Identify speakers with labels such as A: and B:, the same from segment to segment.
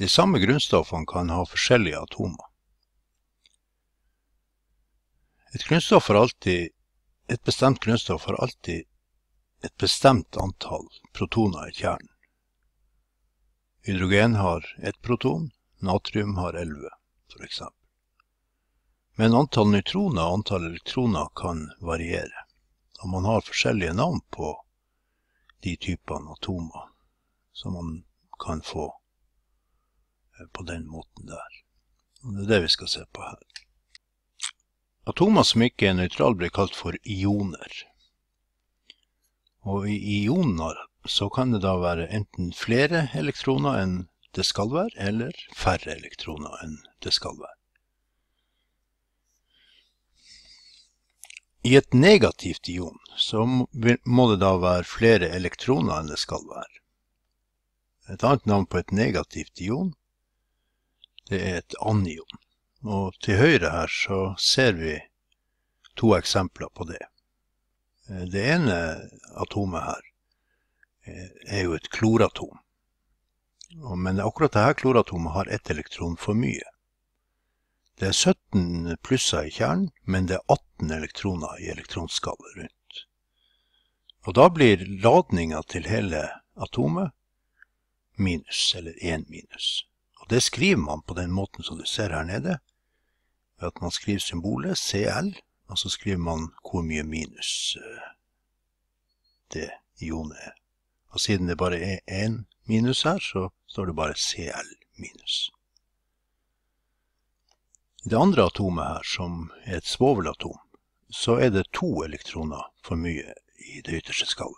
A: De samme grunnstoffene kan ha forskjellige atomer. Et bestemt grunnstoff har alltid et bestemt antall protoner i kjernen. Hydrogen har 1 proton, natrium har 11, for eksempel. Men antall nøytroner og antall elektroner kan variere, og man har forskjellige navn på de typene atomer som man kan få på den måten der. Og det er det vi skal se på her. Atomer som ikke er nøytrale blir kalt for ioner. Og i ioner så kan det da være enten flere elektroner enn det skal være, eller færre elektroner enn det skal være. I et negativt ion så må det da være flere elektroner enn det skal være. Et annet navn på et negativt ion, det er et anion. Og til høyre her så ser vi 2 eksempler på det. Det ene atomet her er jo et kloratom. Men akkurat dette kloratomet har 1 elektron for mye. Det er 17 plusser i kjernen, men det er 18 elektroner i elektronskallet rundt. Og da blir ladningen til hele atomet minus, eller 1 minus. Og det skriver man på den måten som du ser her nede, ved at man skriver symbolet Cl, og så skriver man hvor mye minus det ionet er. Og siden det bare er 1 minus her, så står det bare Cl minus. I det andre atomet her, som er et svovelatom, så er det 2 elektroner for mye i det ytterste skallet.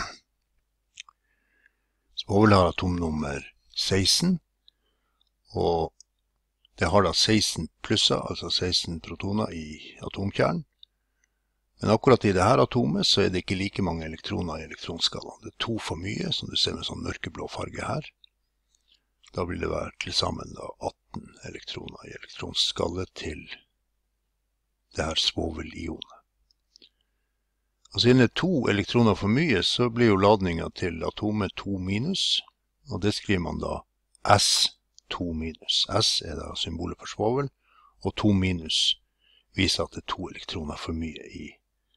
A: Svovel har atomnummer 16, og det har da 16 plusser, altså 16 protoner i atomkjernen. Men akkurat i dette atomet så er det ikke like mange elektroner i elektronskalaen. Det er 2 for mye, som du ser med sånn mørkeblå farge her. Da vil det være til sammen da 18 elektroner i elektronskallet til det her svovelionet. Og siden det er 2 elektroner for mye, så blir jo ladningen til atomet 2 minus, og det skriver man da S2 minus. S er da symbolet for svovel, og 2 minus viser at det er 2 elektroner for mye i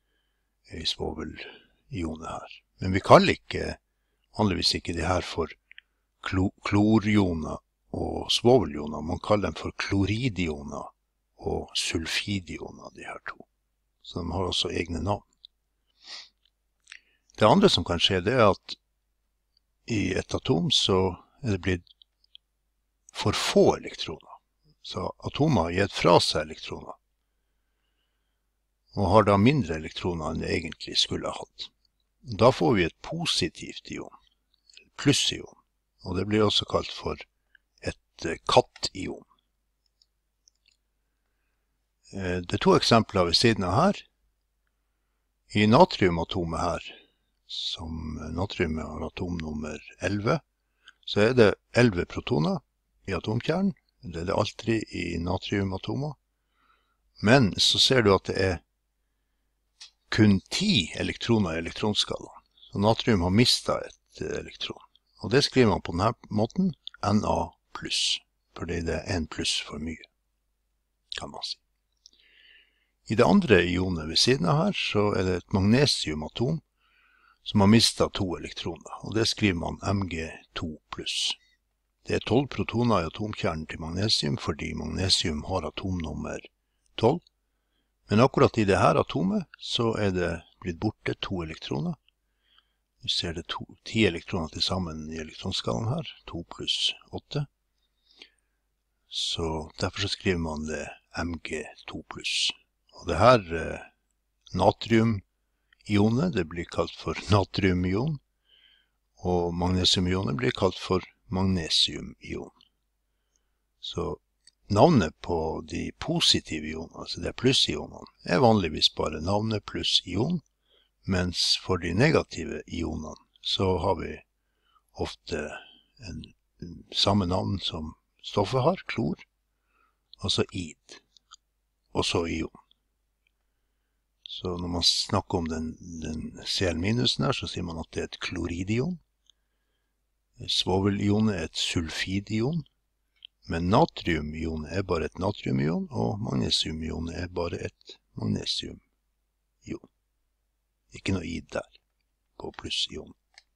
A: svovelionet her. Men vi kaller vanligvis ikke det her for klorioner og svovelioner. Man kaller dem for kloridioner og sulfidioner, de her 2. Så de har også egne navn. Det andre som kan skje, det er at i et atom så er det blitt for få elektroner. Så atomer har gitt fra seg elektroner, og har da mindre elektroner enn det egentlig skulle ha hatt. Da får vi et positivt ion, plussion, og det blir også kalt for et kattion. Det er 2 eksempler ved siden av her. I natriumatomet her, som natrium har atomnummer 11, så er det 11 protoner i atomkjernen. Det er det alltid i natriumatomer. Men så ser du at det er kun 10 elektroner i elektronskalaen. Så natrium har mistet et elektron. Og det skriver man på denne måten, Na+, fordi det er 1 pluss for mye, kan man si. I det andre ionet ved siden av her, så er det et magnesiumatom som har mistet 2 elektroner, og det skriver man Mg2+. Det er 12 protoner i atomkjernen til magnesium, fordi magnesium har atomnummer 12. Men akkurat i dette atomet så er det blitt borte 2 elektroner. Vi ser det 10 elektroner til sammen i elektronskalaen her, 2 pluss 8. Så derfor så skriver man det Mg2+. Og det her natriumionet, det blir kalt for natriumion, og magnesiumionet blir kalt for magnesiumion. Så navnet på de positive ionene, altså de plussionene, er vanligvis bare navnet pluss ion, mens for de negative ionene så har vi ofte samme navn som stoffet har, klor, og så id, og så ion. Så når man snakker om den Cl-minusen her, så sier man at det er et kloridion. Svovelionet er et sulfidion, Men natriumionet er bare et natriumion, og magnesiumionet er bare et magnesiumion. Ikke noe I der på plussionen.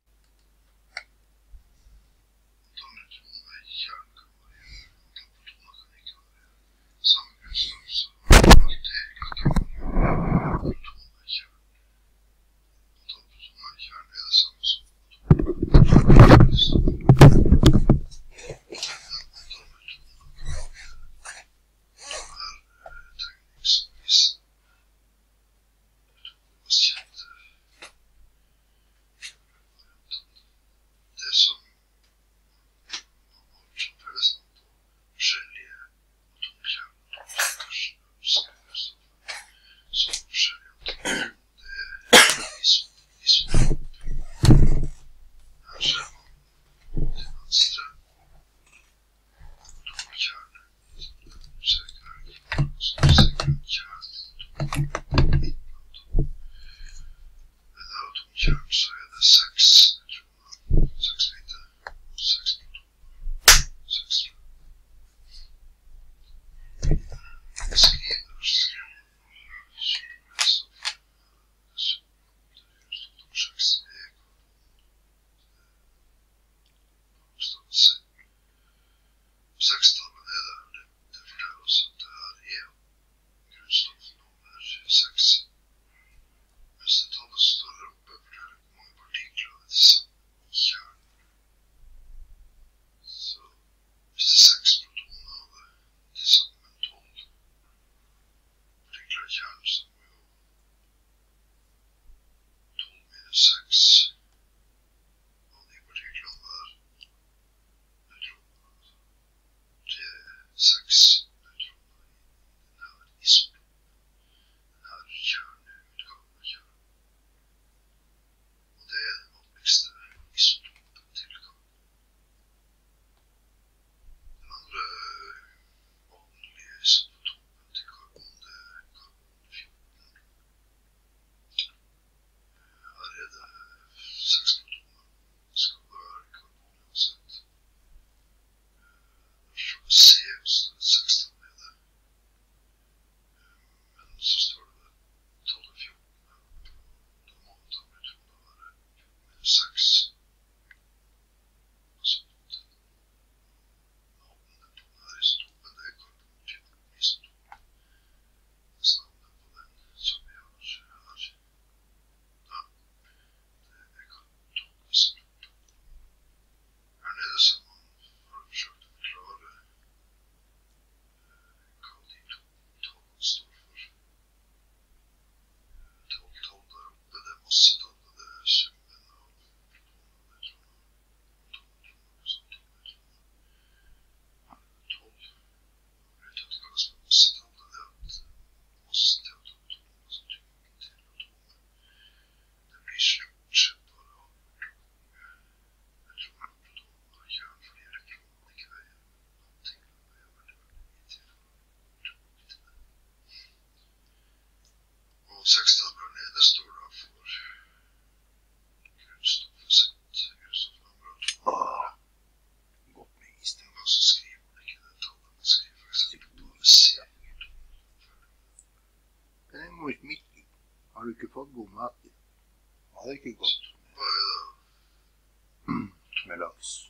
B: Har du ikke fått god mat? Ja, det er ikke godt med laks.